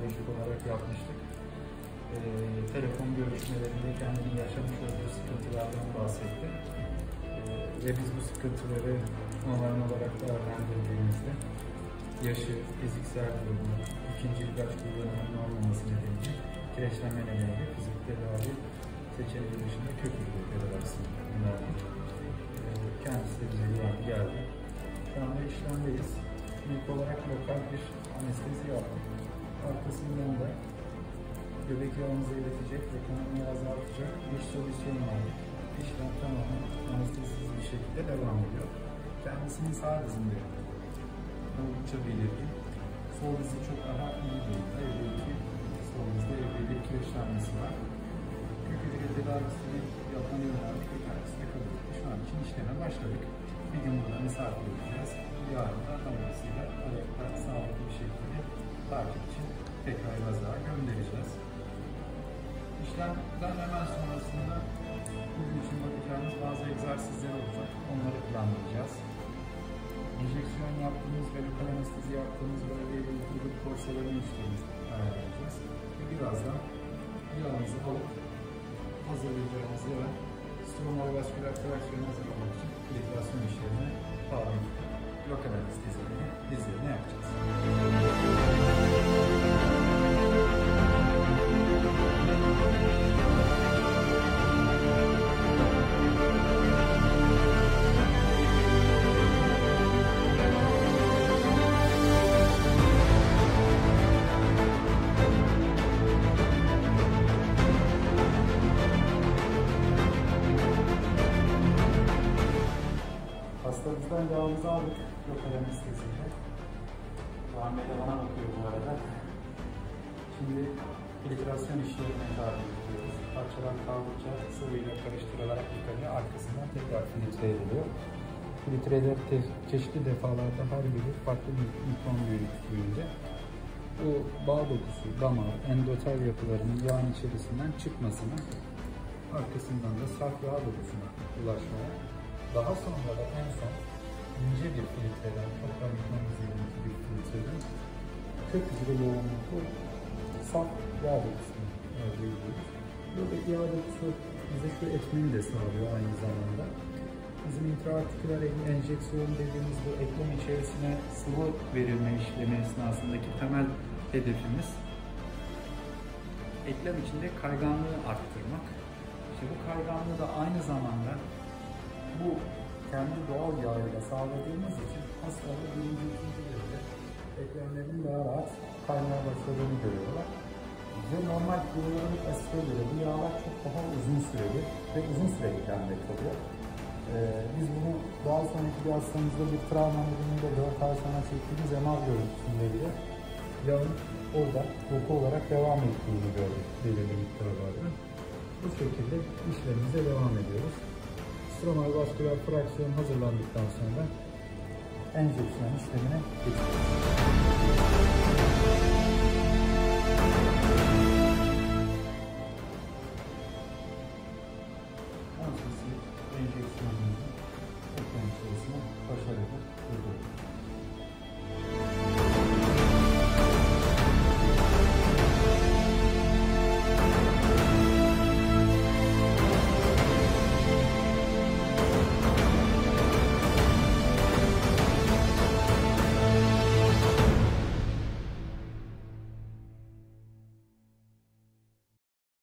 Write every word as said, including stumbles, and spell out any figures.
psikolojik olarak yapmıştık. E, telefon görüşmelerinde kendini yaşamış olduğu sıkıntılardan bahsetti. E, ve biz bu sıkıntıları normal olarak değerlendirdiğimizde yaşı, fiziksel durumu, ikinci ilaç kullanımının olmaması nedeniyle kireçlenme nedeniyle fizik tedavi seçeneği dışında kök hücre tedavisini önerdik. E, kendisi de bize güvenli geldi. Şu anda işlemdeyiz. İlk olarak lokal bir anestezi yaptık. Arkasından da göbek yağımızı eritecek ve kanamayı azaltacak bir solüsyon aldık. İşlem tamamen anestezisiz bir şekilde devam ediyor. Kendisinin sağ dizinde oldukça belirgin. Sol dizi çok daha iyi durumda. Evde iki sol dizde evde bir kireçlenmesi var. Kök hücre tedavisini yapmayı önerdik ve kendisi de kabul etti. Şu an için işleme başladık. Bir gün burada misafir edeceğiz. Yarın da dolayısıyla ayakta sağlıklı bir şekilde takip için tekrar Elazığ'a göndereceğiz. İşlemden hemen sonrasında bugün için bakacağımız bazı egzersizler olacak. Onları planlayacağız. Enjeksiyon yaptığımız ve lokal anestezi yaptığımız bölgeyle ilgili bir porselerin işlemimizi ayarlayacağız. Ve birazdan yağımızı alıp hazırlayacağımız yere stromal vasküler traksiyonu hazırlamak için filtrasyon işlemine bağlayıp lokal anesteziyle dizlerini yapacağız. Hastamızdan yağımızı aldık lokal anesteziyle. Rahmet bana bakıyor bu arada. Şimdi filtrasyon işlemine tabi ediyoruz. Parçalar kaldıkça sıvıyla karıştırılarak yıkanıyor. Arkasından tekrar filtre ediliyor. Filtreler çeşitli defalarda her biri farklı bir mikron büyüklüğünde. Bu bağ dokusu, damar, endotel yapılarının yağın içerisinden çıkmasına, arkasından da saf yağ dokusuna ulaşmaya, daha sonra da en son ince bir filtreden, çok da mikron üzerindeki bir filtreden kök hücre yoğunluğu saf yağ dokusunu elde ediyoruz. Buradaki yağ dokusu bize şu etmeni de sağlıyor aynı zamanda. Bizim intraartiküler enjeksiyon dediğimiz bu eklem içerisine sıvı verilme işlemi esnasındaki temel hedefimiz eklem içinde kayganlığı arttırmak. İşte bu kayganlığı da aynı zamanda bu kendi doğal yağıyla sağladığımız için hastalarda birinci, ikinci derece eklemlerin daha rahat kaymaya başladığını görüyorlar. Ve normal hyaluronik asite göre bu yağlar çok daha uzun süreli ve uzun süre eklemde kalıyor. Ee, biz bunu daha sonraki bir hastamızda bir travma nedeniyle dört ay sonra çektiğimiz M R görüntüsünde bile yağın orada doku olarak devam ettiğini gördük belirli miktarlarda. Bu şekilde işlemimize devam ediyoruz. Stromal vasküler fraksiyon hazırlandıktan sonra enjeksiyon işlemine geçiyoruz.